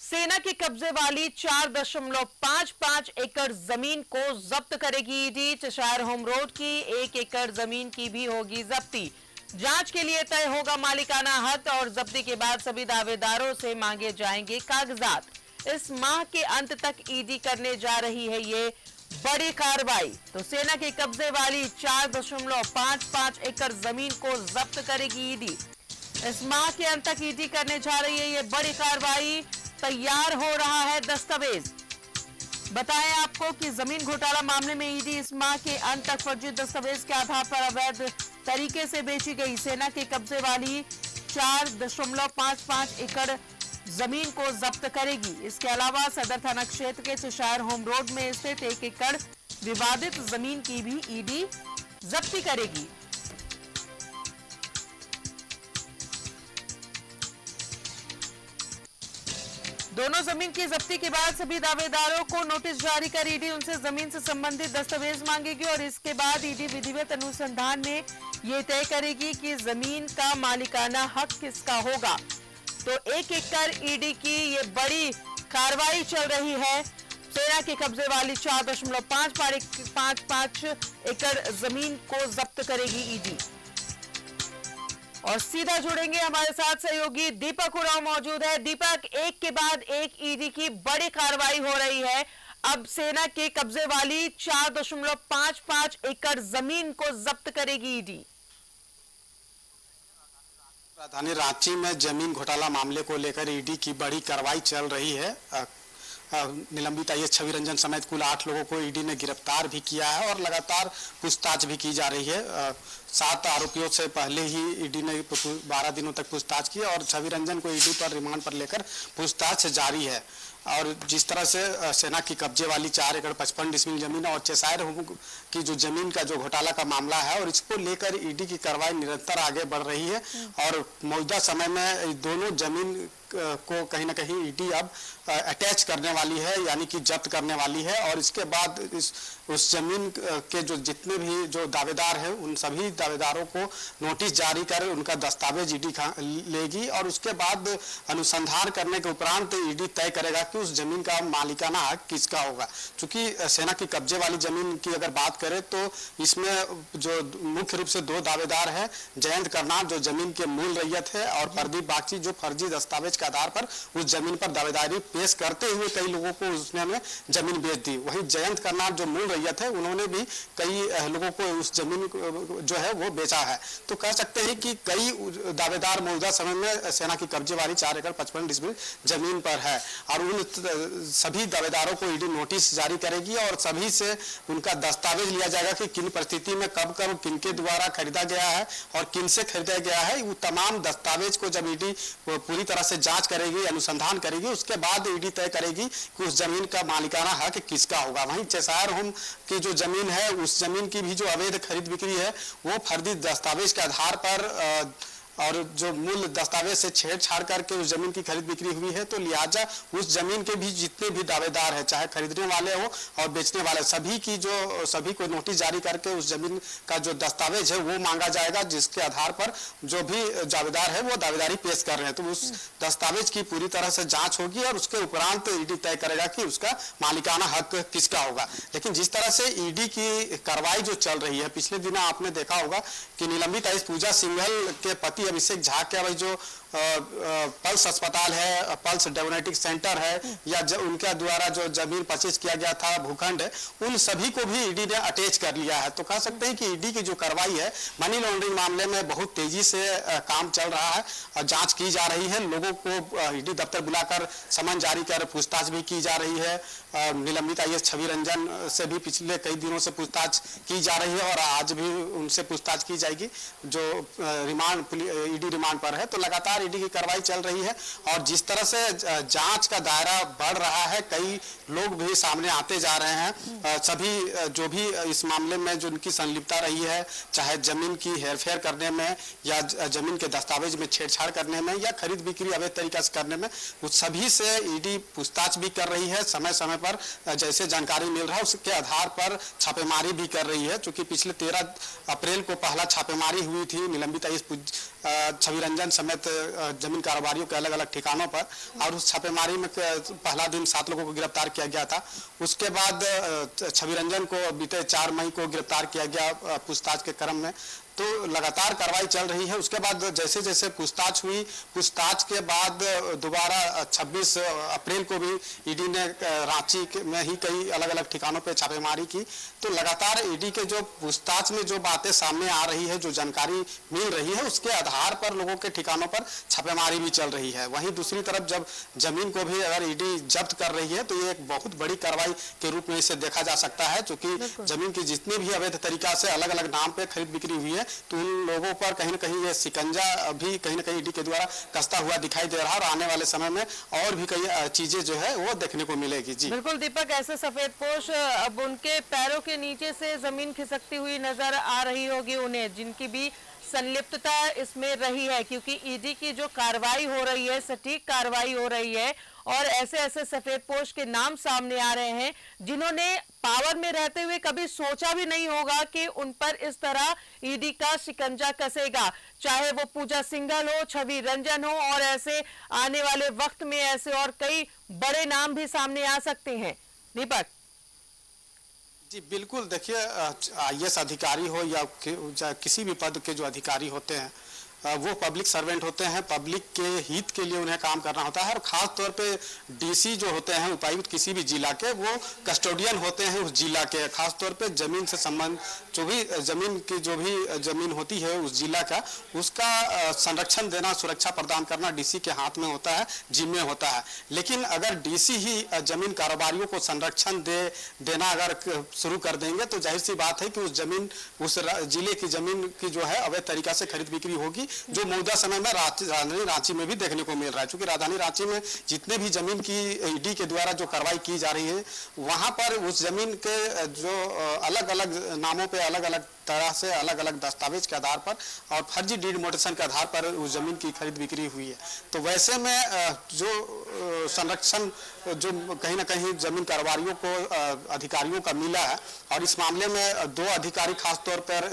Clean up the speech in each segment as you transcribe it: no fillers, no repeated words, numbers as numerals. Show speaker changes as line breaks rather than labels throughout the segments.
सेना के कब्जे वाली 4.55 एकड़ जमीन को जब्त करेगी ईडी। चशायर होम रोड की 1 एकड़ जमीन की भी होगी जब्ती। जांच के लिए तय होगा मालिकाना हक और जब्ती के बाद सभी दावेदारों से मांगे जाएंगे कागजात। इस माह के अंत तक ईडी करने जा रही है ये बड़ी कार्रवाई। तो सेना के कब्जे वाली 4.55 एकड़ जमीन को जब्त करेगी ईडी। इस माह के अंत तक ईडी करने जा रही है ये बड़ी कार्रवाई। तैयार हो रहा है दस्तावेज। बताएं आपको कि जमीन घोटाला मामले में ईडी इस माह के अंत तक फर्जी दस्तावेज के आधार पर अवैध तरीके से बेची गई सेना के कब्जे वाली 4.55 एकड़ जमीन को जब्त करेगी। इसके अलावा सदर थाना क्षेत्र के चशायर होम रोड में स्थित 1 एकड़ विवादित जमीन की भी ईडी जब्ती करेगी। दोनों जमीन की जब्ती के बाद सभी दावेदारों को नोटिस जारी कर ईडी उनसे जमीन से संबंधित दस्तावेज मांगेगी और इसके बाद ईडी विधिवत अनुसंधान में ये तय करेगी कि जमीन का मालिकाना हक किसका होगा। तो 1 एकड़ ईडी की ये बड़ी कार्रवाई चल रही है। सेना के कब्जे वाली 4.55 एकड़ जमीन को जब्त करेगी ईडी। और सीधा जुड़ेंगे हमारे साथ सहयोगी दीपक उरांव मौजूद है। दीपक, एक के बाद एक ईडी की बड़ी कार्रवाई हो रही है। अब सेना के कब्जे वाली 4.55 एकड़ जमीन को जब्त करेगी ईडी।
राजधानी रांची में जमीन घोटाला मामले को लेकर ईडी की बड़ी कार्रवाई चल रही है। निलंबित आईएएस छवि रंजन समेत कुल 8 लोगों को ईडी ने गिरफ्तार भी किया है और लगातार पूछताछ भी की जा रही है। 7 आरोपियों से पहले ही ईडी ने 12 दिनों तक पूछताछ की और छवि रंजन को ईडी पर रिमांड पर लेकर पूछताछ जारी है। और जिस तरह से सेना की कब्जे वाली 4 एकड़ 55 डिसमिल जमीन और चशायर होम की जो जमीन का जो घोटाला का मामला है और इसको लेकर ईडी की कार्रवाई निरंतर आगे बढ़ रही है और मौजूदा समय में दोनों जमीन को कहीं ना कहीं ईडी अब अटैच करने वाली है, यानी कि जब्त करने वाली है। और इसके बाद उस जमीन के जो जितने भी जो दावेदार हैं उन सभी दावेदारों को नोटिस जारी कर उनका दस्तावेज ईडी लेगी और उसके बाद अनुसंधान करने के उपरांत ईडी तय करेगा कि उस जमीन का मालिकाना हक किसका होगा। चूंकि सेना की कब्जे वाली जमीन की अगर बात करें तो इसमें जो मुख्य रूप से 2 दावेदार है, जयंत करनाल जो जमीन के मूल रैयत है और प्रदीप बागची जो फर्जी दस्तावेज के आधार पर उस जमीन पर दावेदारी पेश करते हुए कई लोगों को उसने जमीन बेच दी। वहीं जयंत करनाल जो मूल रैयत है उन्होंने भी कई लोगों को उस जमीन जो है वो बेचा है। तो कह सकते हैं कि कई दावेदार मौजूदा समय में सेना की कब्जे वाली 4 एकड़ 55 डिसमिल जमीन पर है और उन सभी दावेदारों को ईडी नोटिस जारी करेगी और सभी से उनका दस्तावेज लिया जाएगा कि किन परिस्थिति में कब कब किनके द्वारा खरीदा गया है और किन से खरीदा गया है। वो तमाम दस्तावेज को जब ईडी पूरी तरह से जांच करेगी, अनुसंधान करेगी, उसके बाद ईडी तय करेगी कि उस जमीन का मालिकाना हक किसका होगा। वहीं चशायर होम की जो जमीन है उस जमीन की भी जो अवैध खरीद बिक्री है वो फर्जी दस्तावेज के आधार पर और जो मूल दस्तावेज से छेड़छाड़ करके उस जमीन की खरीद बिक्री हुई है। तो लिहाजा उस जमीन के भी जितने भी दावेदार हैं, चाहे खरीदने वाले हो और बेचने वाले, सभी को नोटिस जारी करके उस जमीन का जो दस्तावेज है वो मांगा जाएगा, जिसके आधार पर जो भी दावेदार है वो दावेदारी पेश कर रहे हैं। तो उस दस्तावेज की पूरी तरह से जांच होगी और उसके उपरांत ईडी तय करेगा कि उसका मालिकाना हक किसका होगा। लेकिन जिस तरह से ईडी की कार्रवाई जो चल रही है, पिछले दिनों आपने देखा होगा कि निलंबित आईएएस पूजा सिंघल के पति अभिषेक झा के भाई जो पल्स अस्पताल है, पल्स डायग्नोस्टिक सेंटर है या उनके द्वारा जो जमीन परचेज किया गया था भूखंड, उन सभी को भी ईडी ने अटैच कर लिया है। तो कह सकते हैं कि ईडी की जो कार्रवाई है मनी लॉन्ड्रिंग मामले में बहुत तेजी से काम चल रहा है और जांच की जा रही है। लोगों को ईडी दफ्तर बुलाकर समन जारी कर पूछताछ भी की जा रही है। निलंबित आईएएस छवि रंजन से भी पिछले कई दिनों से पूछताछ की जा रही है और आज भी उनसे पूछताछ की जाएगी जो ईडी रिमांड पर है। तो लगातार ईडी की कार्रवाई चल रही है और जिस तरह से जांच का दायरा बढ़ रहा है, कई लोग भी सामने आते जा रहे हैं। सभी जो भी इस मामले में जो उनकी संलिप्तता रही है, चाहे जमीन की हेरफेर करने में या जमीन के दस्तावेज में छेड़छाड़ करने में या खरीद बिक्री अवैध तरीके से करने में, उस सभी से ईडी पूछताछ भी कर रही है। समय समय पर जैसे जानकारी मिल रहा है उसके आधार पर छापेमारी भी कर रही है। चूंकि पिछले 13 अप्रैल को पहला छापेमारी हुई थी निलंबित आईएएस छवि रंजन समेत जमीन कारोबारियों के अलग अलग ठिकानों पर, और उस छापेमारी में पहला दिन 7 लोगों को गिरफ्तार किया गया था। उसके बाद छवि रंजन को बीते 4 मई को गिरफ्तार किया गया पूछताछ के क्रम में। तो लगातार कार्रवाई चल रही है। उसके बाद जैसे जैसे पूछताछ हुई, पूछताछ के बाद दोबारा 26 अप्रैल को भी ईडी ने रांची में ही कई अलग अलग ठिकानों पे छापेमारी की। तो लगातार ईडी के जो पूछताछ में जो बातें सामने आ रही है, जो जानकारी मिल रही है, उसके आधार पर लोगों के ठिकानों पर छापेमारी भी चल रही है। वहीं दूसरी तरफ जब जमीन को भी अगर ईडी जब्त कर रही है तो ये एक बहुत बड़ी कार्रवाई के रूप में इसे देखा जा सकता है, क्योंकि जमीन की जितनी भी अवैध तरीका से अलग अलग नाम पे खरीद बिक्री हुई है, तो उन लोगों पर कहीं न कहीं ये शिकंजा भी कहीं न कहीं ईडी के द्वारा कसता हुआ दिखाई दे रहा है, और आने वाले समय में और भी कई चीजें जो है वो देखने को मिलेगी। जी
बिल्कुल दीपक, ऐसे सफेदपोश अब उनके पैरों के नीचे से जमीन खिसकती हुई नजर आ रही होगी उन्हें, जिनकी भी संलिप्तता इसमें रही है, क्योंकि ईडी की जो कार्रवाई हो रही है सटीक कार्रवाई हो रही है, और ऐसे ऐसे सफेदपोश के नाम सामने आ रहे हैं जिन्होंने पावर में रहते हुए कभी सोचा भी नहीं होगा कि उन पर इस तरह ईडी का शिकंजा कसेगा, चाहे वो पूजा सिंघल हो, छवि रंजन हो, और ऐसे आने वाले वक्त में ऐसे और कई बड़े नाम भी सामने आ सकते हैं। दीपक
जी बिल्कुल, देखिए IAS अधिकारी हो या किसी भी पद के जो अधिकारी होते हैं वो पब्लिक सर्वेंट होते हैं, पब्लिक के हित के लिए उन्हें काम करना होता है, और खास तौर पे DC जो होते हैं, उपायुक्त किसी भी जिला के, वो कस्टोडियन होते हैं उस जिला के। खास तौर पे जमीन से संबंध जो भी जमीन होती है उस जिला का, उसका संरक्षण देना, सुरक्षा प्रदान करना DC के हाथ में होता है, जिम्मे होता है। लेकिन अगर DC ही जमीन कारोबारियों को संरक्षण देना अगर शुरू कर देंगे तो जाहिर सी बात है कि उस जिले की जमीन की जो है अवैध तरीका से खरीद बिक्री होगी, जो मौजूदा समय में राजधानी रांची में भी देखने को मिल रहा है। क्योंकि राजधानी रांची में जितने भी जमीन की ईडी के द्वारा जो कार्रवाई की जा रही है, वहां पर उस जमीन के जो अलग अलग नामों पे अलग अलग तरह से अलग अलग दस्तावेज के आधार पर और फर्जी डीड मोटेशन के आधार पर उस जमीन की खरीद बिक्री हुई है। तो वैसे में जो संरक्षण जो कहीं ना कहीं जमीन कारोबारियों को अधिकारियों का मिला है, और इस मामले में 2 अधिकारी खास तौर पर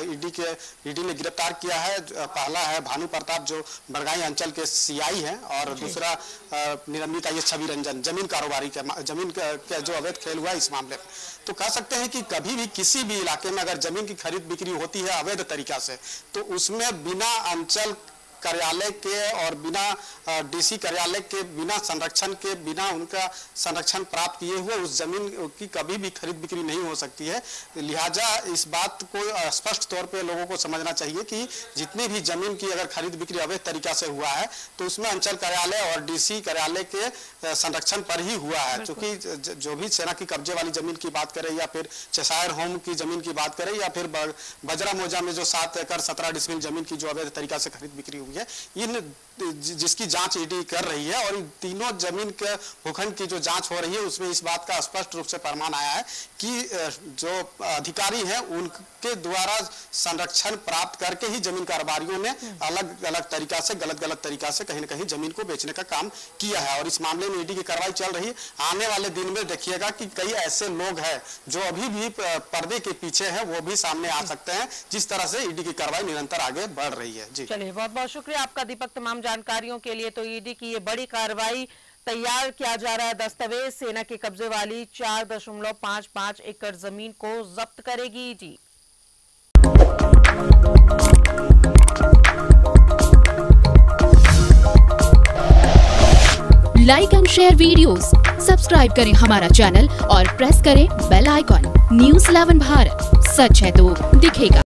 ईडी ने गिरफ्तार किया है। पहला है भानु प्रताप जो बड़गाई अंचल के CI हैं, और दूसरा निलंबित IAS छवि रंजन जमीन कारोबारी के जमीन का जो अवैध खेल हुआ इस मामले में। तो कह सकते हैं कि कभी भी किसी भी इलाके में अगर जमीन की खरीद बिक्री होती है अवैध तरीका से, तो उसमें बिना अंचल कार्यालय के और बिना DC कार्यालय के, बिना संरक्षण के, बिना उनका संरक्षण प्राप्त किए हुए उस जमीन की कभी भी खरीद बिक्री नहीं हो सकती है। लिहाजा इस बात को स्पष्ट तौर पे लोगों को समझना चाहिए कि जितनी भी जमीन की अगर खरीद बिक्री अवैध तरीका से हुआ है तो उसमें अंचल कार्यालय और DC कार्यालय के संरक्षण पर ही हुआ है। क्योंकि जो भी सेना की कब्जे वाली जमीन की बात करें, या फिर चेशायर होम की जमीन की बात करें, या फिर बजरा मौजा में जो 7 एकड़ 17 डिसमिल जमीन की जो अवैध तरीका से खरीद बिक्री हुई है, इन जिसकी जांच ईडी कर रही है, और इन तीनों जमीन के भूखंड की जो जांच हो रही है उसमें इस बात का स्पष्ट रूप से प्रमाण आया है कि जो अधिकारी हैं उनके द्वारा संरक्षण प्राप्त करके ही जमीन कारोबारियों ने अलग अलग तरीका से, गलत तरीका से कहीं न कहीं जमीन को बेचने का काम किया है। और इस मामले में ईडी की कार्रवाई चल रही है। आने वाले दिन में देखिएगा कि कई ऐसे लोग हैं जो अभी भी पर्दे के पीछे हैं, वो भी सामने आ सकते हैं, जिस तरह से ईडी की कार्रवाई निरंतर आगे बढ़ रही है। जी
चलिए, बहुत बहुत शुक्रिया आपका दीपक तमाम जानकारियों के लिए। तो ईडी की ये बड़ी कार्रवाई, तैयार किया जा रहा है दस्तावेज, सेना के कब्जे वाली 4.55 एकड़ जमीन को जब्त करेगी ED.
Like and share videos, subscribe करें हमारा चैनल और प्रेस करें बेल आइकॉन। News 11 भारत, सच है तो दिखेगा।